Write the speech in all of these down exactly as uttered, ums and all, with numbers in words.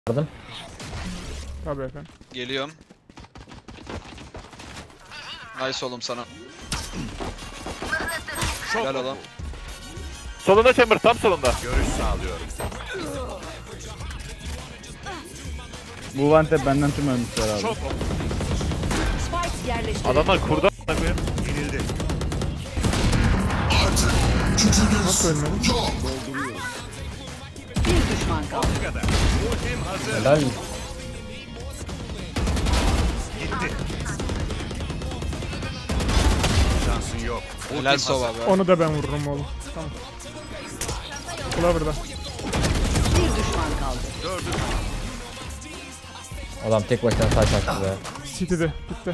Yardım. Tabii efendim. Geliyorum. Nice oğlum sana. Gel oğlum. Solunda chamber, tam solunda. Görüş sağlıyorum. Bu vante benden tüm ölmüşler abi. Çok Spike yerleştirildi. Adamlar kurdu. yenildi. Nasıl ölmedi? Bir düşman kaldı. Bu kadar. Ultim hazır. Helal. Gitti. Şansın yok. Helal sova be. Onu da ben vururum oğlum. Tamam. Clover'da. Bir düşman kaldı. Gördüm. Adam tek başına taş attı be. City'de. Bitti.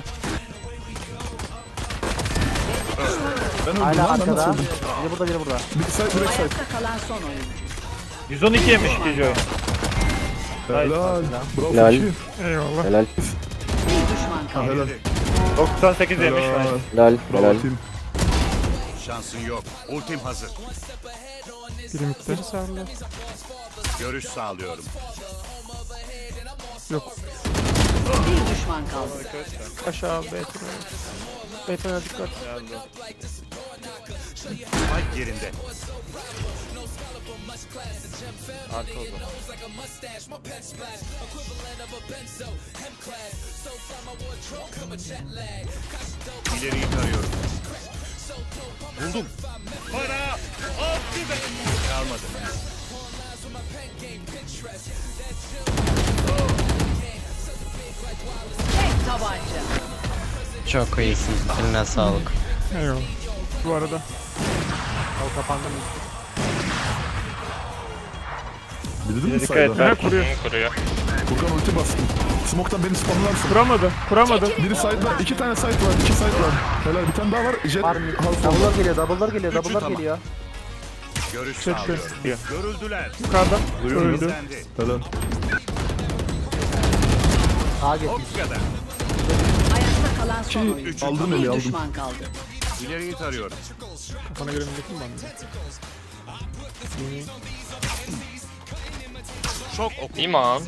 Ben öldüm Hala lan, ben arkada. nasıl öldüm? Biri burada biri burada. Bir side direkt side. Ayakta kalan son oyuncu. yüz on iki yemiş ikinci oyun. Helal. Bravo. Helal. Helal. Eyvallah. Helal. Bir düşman kaldı. Helal. doksan sekiz yemiş. Helal. Helal. Bravo Helal. team. Şansın yok. Ultim hazır. Biri bitti. Görüş sağlıyorum. Yok. Bir düşman kaldı. Aşağı B'ye. B'ye dikkat. Spike yerinde. Arka oldu. İleriyi tarıyorum. Buldum. Para. Altı da. Kalmadı. Tek tabanca. Çok iyisin. Eline sağlık. Eyvallah. Bu arada. O kapandı mı? Bildin mi Dikkat et. side'a? Ha, kuruyor. Kuruyor. Furkan ulti bastım. Smoke'tan beni spamlarsın. Kuramadı. Kuramadı. Biri side'da, iki tane side var, iki side var. Helal, bir tane daha var. Jet Var mı? Double'lar geliyor, double'lar geliyor, Üçü double'lar tamam. geliyor. Görüş Çekti. sağlıyorum. Görüldüler. Yukarıda. Öldü. Sende. Helal. Sağa O geçmiş. kadar. Ayakta kalan son Ki oyuncu. aldım Bir eli aldım. düşman kaldı. İleriyi tarıyorum. Kafana göre milletin mi bana? Çok oku. İman.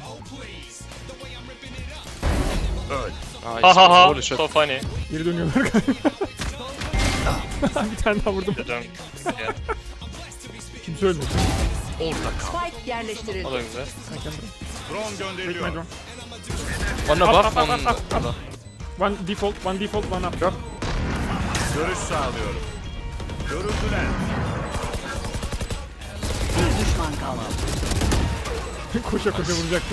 Öl. Ha ha ha. So funny. Geri dönüyorlar galiba. Bir tane daha vurdum. Kimse ölmedi. Orta kal. Spike yerleştirildi. O da güzel. Drone gönderiliyor. Tekme Ona bak. One default, one default, one up. Görüş sağlıyorum. Görüldüler. Bir düşman kaldı. Koşa koşa vuracaktım.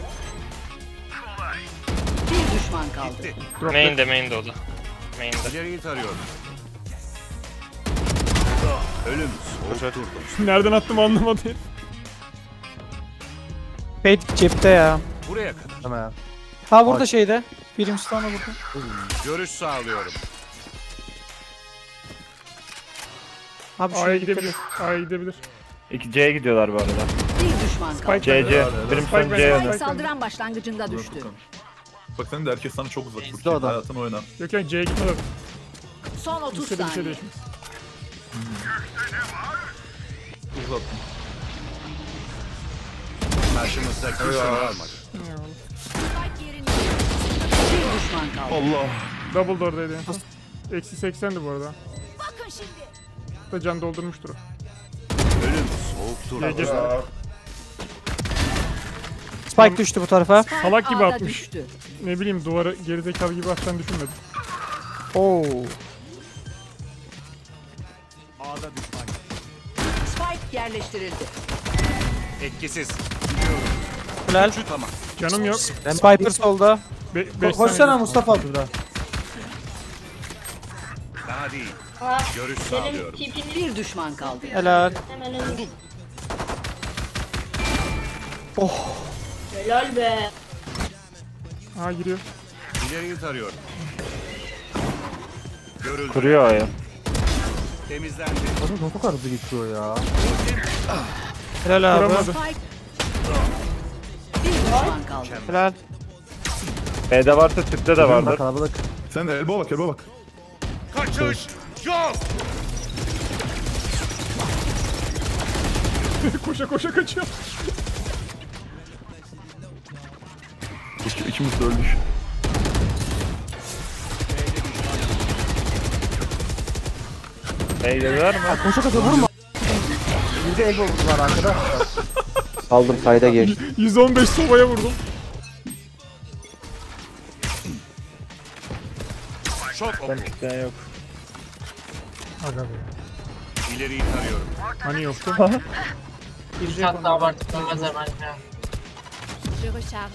Bir düşman kaldı. Gitti. Main'de main'de o da. Main'de. İleriyi tarıyorum. Ölüm. Soğuk durdum. Nereden attım anlamadım. Fate cepte ya. Buraya kadar. Tamam. Ha burada şeyde. Brimstone'a burada. Görüş sağlıyorum. Abi A'ya şuraya dikkat gidebilir. et. A'ya gidebilir. iki C'ye gidiyorlar bu arada. Bir düşman kaldı. C C. Spike Brimstone bende. C. Spike saldıran başlangıcında düştü. Bak senin de herkes sana çok uzak. o Furkan, da. hayatını oyna. Yok yani C'ye gitmedi. Son otuz Listede bir şey saniye. değişmez. Uzat. Karşımızda kimse kalmadı. Eyvallah. Spike yerinde. Bir düşman kaldı. Allah. Double door'daydı en son. Eksi seksendi bu arada. Bakın şimdi. Da can doldurmuştur o. Ölüm. Soğuk G durdum. G. Spike düştü bu tarafa. Spike Salak gibi A'da atmış. düştü. Ne bileyim duvarı gerizekalı gibi atacağını düşünmedim. Oo. A'da düşman. Spike yerleştirildi. Etkisiz. Helal. Üçü tamam. Canım yok. Sniper solda. Be beş Koşsana saniye. Mustafa burada. Daha değil. Görüş sağlıyorum. Bir düşman kaldı. Helal. Helal be. Aha giriyor. İleriyi tarıyorum. Görüldü. Kuruyor A'yı. Temizlendi. Nasıl bu kadar hızlı geçiyor ya? Helal abi. Kuramadı. Spike. Bir düşman kaldı. Helal. B'de varsa tüpte de vardır. Kalabalık. Sen de elbow bak, elbow bak. Kaçış. Yok. koşa koşa kaçıyor. İki, ikimiz de öldük. Beydeler mi? Koşa koşa vurma. Bir de ego var arkada. Aldım kayda geçti. yüz on beş sobaya vurdum. Şok oku. Ben yok. Aga be. İleriyi tarıyorum. Hani yoktu. Bir kat daha abartılmazlar bence. Je recharge.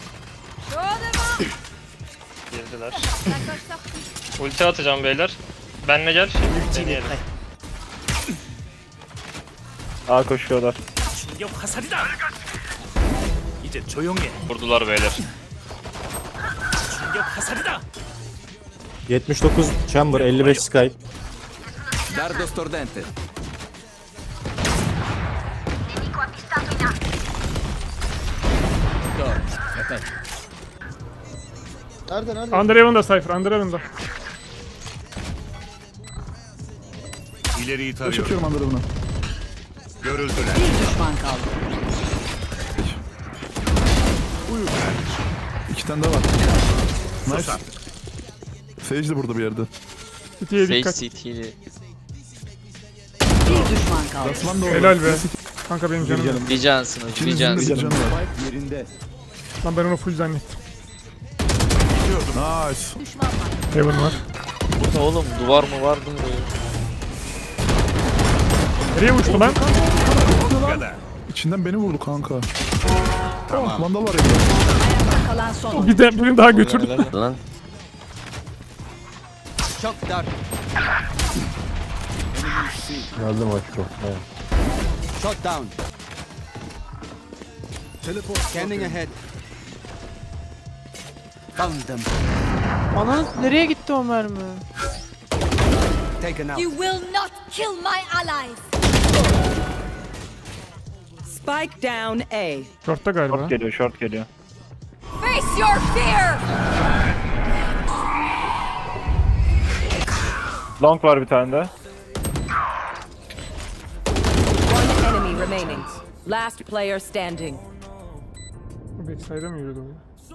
Girdiler. Ulti atacağım beyler. Benle gel. Deneyelim. A koşuyorlar. 충격 화살이다. 이제 조용해. Vurdular beyler. 충격 화살이다. yetmiş dokuz chamber, elli beş sky. Dardo stordente. Nerede nerede? Underhaven'da Cypher, Underhaven'da. İleriyi Taş tarıyorum. atıyorum anları buna. Görüldüler. Bir düşman kaldı. İki tane daha var. Nice. Sage de burada bir yerde. City'ye dikkat. Bir düşman kaldı. Aslan da orada. Helal be. Kanka benim canım. canım. Bir cansınız, bir İkinizin de bir cansınız. canı var. Lan ben onu full zannettim. Nice. Heaven var. Bu ne oğlum? Duvar mı vardı buraya? Nereye uçtu lan? Kadar. İçinden beni vurdu kanka. Tamam. Vandal var ya. Kalan son. Bir de birini daha götürdü. Lan. Çok dar. Geldim hoş çok. Evet. Shot down. Teleport. Scanning ahead. Found them. Ana nereye gitti o mermi? Taken out. You will not kill my allies. Spike down A. Short'ta galiba. Short geliyor, short geliyor. Face your fear. Long var bir tane de. One enemy remaining. Last player standing. Backside'a mı yürüdü o?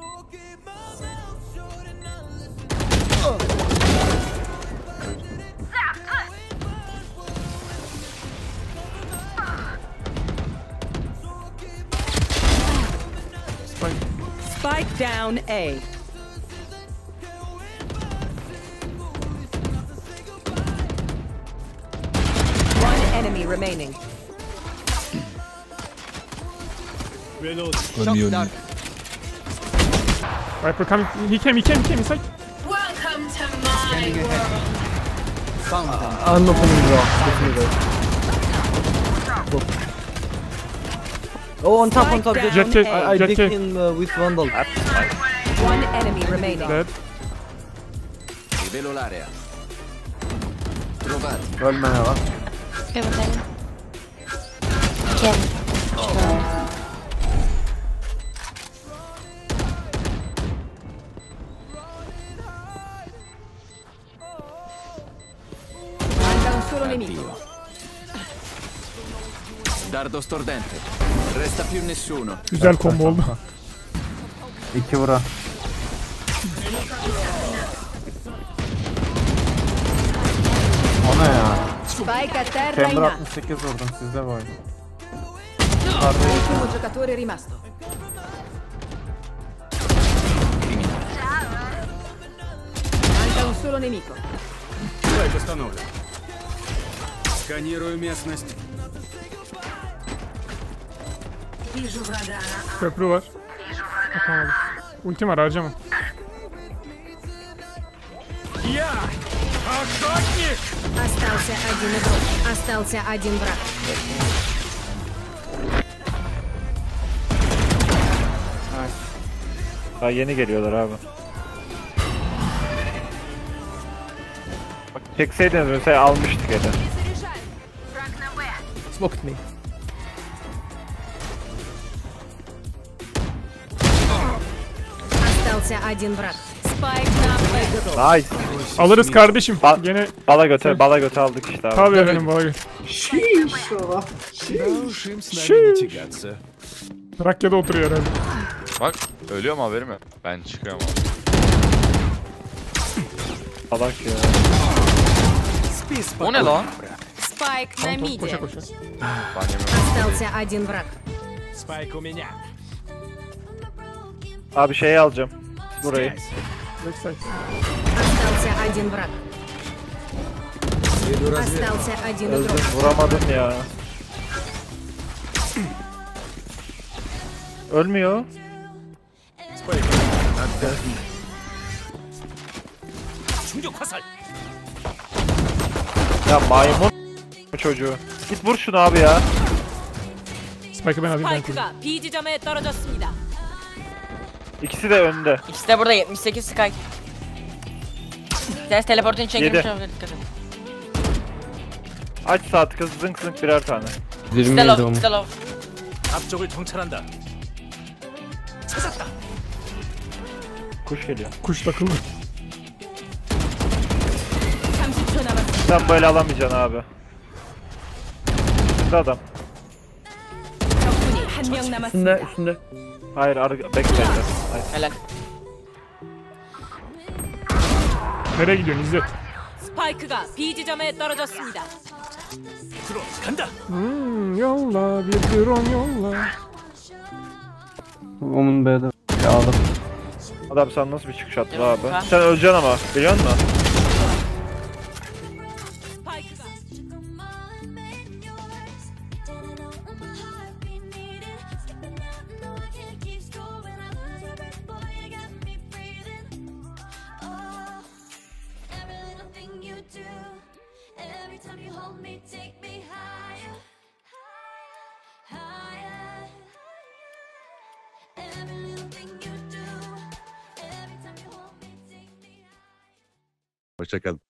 Spike down A. One enemy remaining. Viper coming. He came, he came, he came inside. Welcome to my world. Unlocking bro. Oh, on top, on top. Spike Jet down K, A. I Jet dig K. him uh, with Vandal. One enemy remaining. Dead. Rivelo l'area. Trovati. Ölme ne var? Manca un solo nemico. Dardo stordente. Resta più nessuno. Güzel combo oldu. İki vura. O ne ya? Spike a terra in Chamber A. altmış sekiz vurdum sizde bu oyun. Ultimo giocatore rimasto. Manca un solo nemico. Дай установлю. Сканирую местность. Köprü var. Atamadım. Ultim var harcama. Остался один игрок. Остался один враг. Daha yeni geliyorlar abi. Bak çekseydiniz mesela almıştık ya da. Smoked me. Остался один враг. Spike на A. Nice. Alırız kardeşim. Ba- Gene Bala göte, bala göte aldık işte abi. tabii efendim bana gel. Уж им с нами не тягаться. Trakya'da oturuyor herhalde. Bak Ölüyor mu haberim yok. Ben çıkıyorum abi. Salak ya. O ne lan? Спайк на миде. Koşa koşa. Ben yemem. Остался один враг. Abi şeyi alacağım. Burayı. Backside. Остался один враг. Остался один Öldüm, игрок. vuramadım ya. Ölmüyor. Ya maymun bu çocuğu. Git vur şunu abi ya. Spike'ı ben alayım ben kurayım. 스파이크가 B 지점에 떨어졌습니다. İkisi de önde. İkisi de burada yetmiş sekiz Sky. Ters teleportun içine Yedi. girmiş olabilir, dikkat edin. Aç saat kız zınk zınk birer tane. İkisi de low, ikisi de low. Kuş geliyor. Kuş takıldı. 삼십 초 남았습니다. Sen böyle alamayacaksın abi. Şurada adam. 적군이 한 명 남았습니다. üstünde. Hayır ar bekle. Hayır. helal. Nereye gidiyorsun İzzet? 스파이크가 B 지점에 떨어졌습니다. Hmm, yolla bir drone yolla. Omun B'de. Ya aldım. Adam sen nasıl bir çıkış attın Yok, abi? ha. Sen öleceksin ama biliyor musun? 스파이크가 Hoşçakalın.